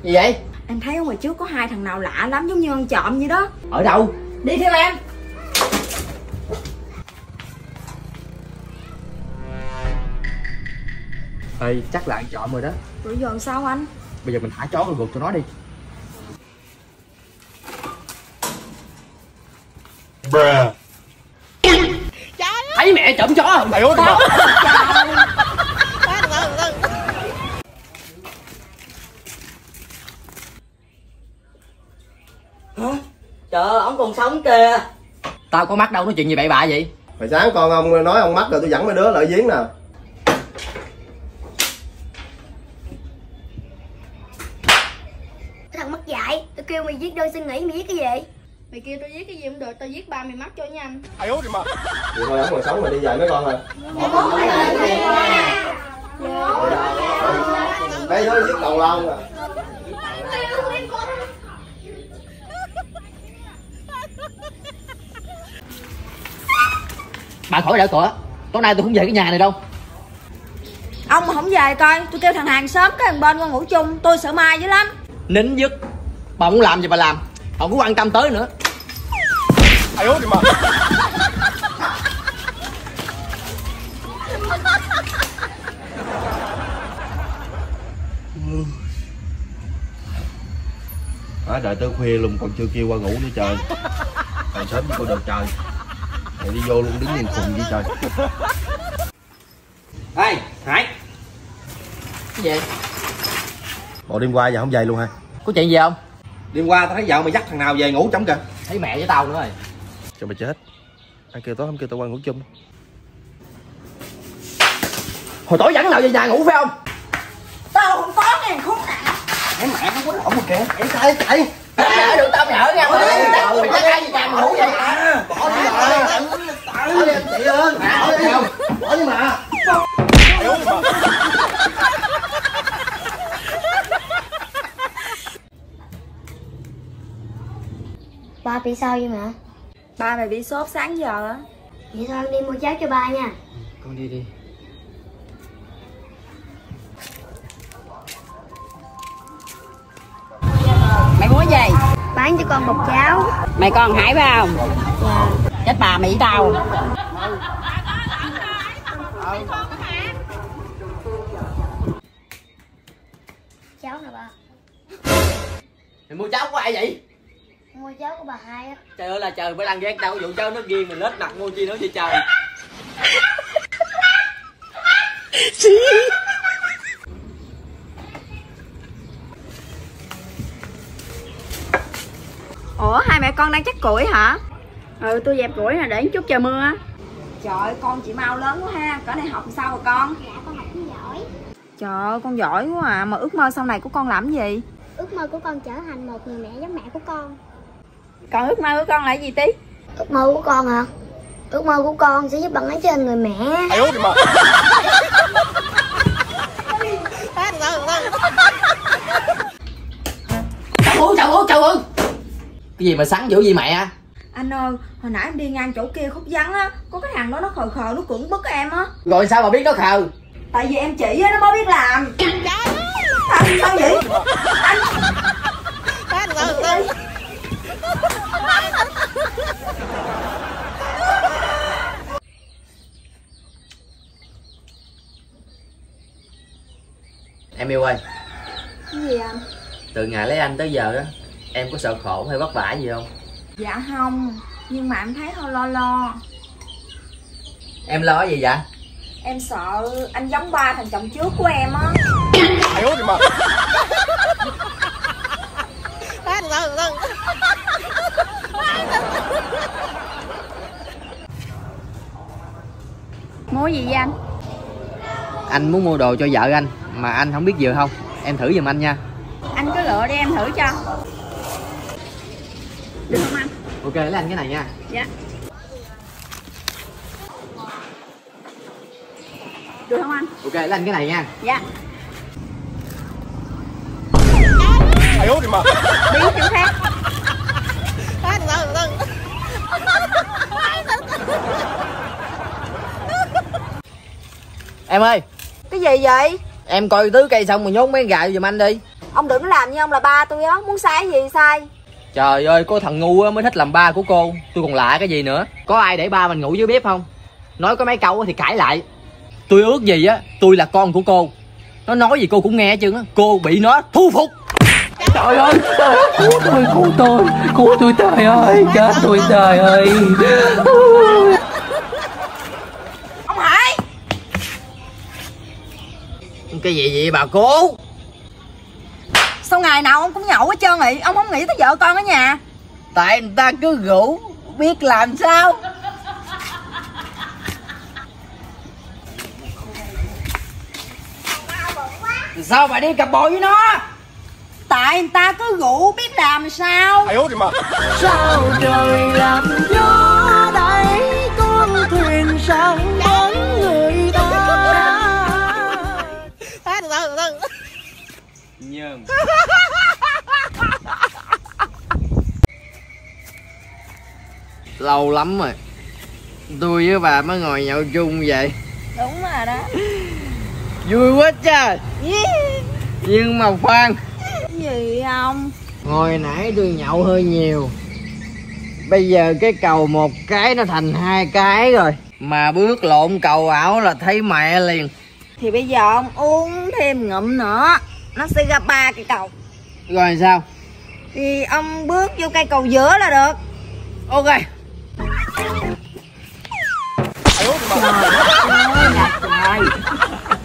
Gì vậy? Em thấy ở ngoài trước có hai thằng nào lạ lắm, giống như ăn trộm vậy đó. Ở đâu? Đi theo em. Ê, chắc là ăn trộm rồi đó. Rồi giờ làm sao anh? Bây giờ mình thả chó rồi gục cho nó đi. Bruh. Thấy mẹ trộm chó không? Mày ơi mà. Hả? Trời ơi, ông còn sống kìa. Tao có mắt đâu nói chuyện gì bậy bạ vậy? Hồi sáng con ông nói ông mắc rồi tôi dẫn mấy đứa lại giếng nè. Cái thằng mất dạy, tôi kêu mày viết đơn xin nghỉ, mày viết cái gì? Mày kêu tao viết cái gì cũng được, tao viết ba mày mắc cho nhanh. Ai ơi mà. Vậy thôi ông còn sống rồi đi dạy mấy con rồi. Đây thôi viết cầu lông à. Bà khỏi đợi cửa. Tối nay tôi không về cái nhà này đâu. Ông mà không về coi, tôi kêu thằng hàng xóm cái thằng bên con ngủ chung, tôi sợ ma dữ lắm. Nín dứt. Bà muốn làm gì bà làm, không có quan tâm tới nữa. Ai ơi mà. Đợi tới khuya luôn còn chưa kêu qua ngủ nữa trời. Còn sớm cô được trời. Mày đi vô luôn đứng nhìn khùng đi trời. Ê, Hải. Cái gì? Bộ đêm qua giờ không về luôn hả? Có chuyện gì không? Đêm qua tao thấy vợ mày dắt thằng nào về ngủ trống kìa. Thấy mẹ với tao nữa rồi. Cho mày chết. Ai kêu tối không kêu tao qua ngủ chung. Hồi tối dẫn nào về nhà ngủ phải không? Tao không có ngàn khúc nào. Cái mẹ nó quýnh ổng mà kìa. Chạy. Mẹ được tao nhỡ nha. Mày dắt ai về nhà ngủ vậy? Bỏ đi mà. Bỏ đi em chị ơi. Bỏ đi không? Bỏ đi mà. Ai ơi mà. Ba bị sao vậy mẹ? Ba mày bị sốt sáng giờ á. Vậy thôi con đi mua cháo cho ba nha. Con đi đi. Mày muốn cái gì? Bán cho con bột cháo. Mày con Hải phải không? Dạ. Chết bà mày với tao. Cháo nè ba. Mày mua cháo của ai vậy? Mua cháo của bà hai á. Trời ơi là trời, phải đang ghét đâu có vụ cháo nước riêng mình lết mặt mua chi nữa vậy trời. Ủa hai mẹ con đang chắc củi hả? Ừ tôi dẹp củi nè để chút chờ mưa. Trời ơi con chị mau lớn quá ha, cỡ này học sao rồi con? Dạ con học cũng giỏi. Trời ơi con giỏi quá à, mà ước mơ sau này của con làm gì? Ước mơ của con trở thành một người mẹ giống mẹ của con. Còn ước mơ của con là gì tí? Ước mơ của con hả? Ước mơ của con sẽ giúp bạn ấy trở thành người mẹ. Ai ơi mà. Trời ơi. Cái gì mà sắn dữ vậy mẹ? Anh ơi, hồi nãy em đi ngang chỗ kia khúc vắng á, có cái thằng đó nó khờ khờ nó cưỡng bức em á. Rồi sao mà biết nó khờ? Tại vì em chỉ á, nó mới biết làm. Sao vậy? Anh. Em yêu ơi. Cái gì anh? Từ ngày lấy anh tới giờ đó, em có sợ khổ hay vất vả gì không? Dạ không, nhưng mà em thấy hơi lo. Em lo gì vậy? Em sợ anh giống ba thằng chồng trước của em á. Ai ơi mà. Mua gì vậy anh? Anh muốn mua đồ cho vợ anh, mà anh không biết vừa không? Em thử giùm anh nha. Anh cứ lựa đi em thử cho. Được không anh? Ok, lấy anh cái này nha. Dạ. Được không anh? Ok, lấy anh cái này nha. Dạ. Ai ơi mà. Đi chỗ khác. Em ơi. Cái gì vậy? Em coi tứ cây xong rồi nhốt mấy gà giùm anh đi. Ông đừng làm như ông là ba tôi á, muốn sai gì sai. Trời ơi, có thằng ngu á mới thích làm ba của cô. Tôi còn lạ cái gì nữa. Có ai để ba mình ngủ dưới bếp không? Nói có mấy câu thì cãi lại. Tôi ước gì á, tôi là con của cô. Nó nói gì cô cũng nghe hết trơn á. Cô bị nó thu phục. Trời ơi, cứu tôi trời ơi, chết tôi trời ơi. Ông Hải. Cái gì vậy bà cố? Sao ngày nào ông cũng nhậu hết trơn vậy? Ông không nghĩ tới vợ con ở nhà? Tại người ta cứ rủ, biết làm sao. Sao bà đi cặp bồ với nó? Tại người ta cứ rủ biết làm sao. Ai ố thì mà. Sao trời làm gió đẩy con thuyền sang bến người ta. Từ từ. Nhờn. Lâu lắm rồi tôi với bà mới ngồi nhậu chung vậy. Đúng rồi đó. Vui quá trời. Nhưng mà khoan. Cái gì không? Hồi nãy tôi nhậu hơi nhiều. Bây giờ cái cầu một cái nó thành hai cái rồi. Mà bước lộn cầu ảo là thấy mẹ liền. Thì bây giờ ông uống thêm ngụm nữa, nó sẽ ra 3 cây cầu. Rồi sao? Thì ông bước vô cây cầu giữa là được. Ok. Ai ố thì mà. Trời ơi,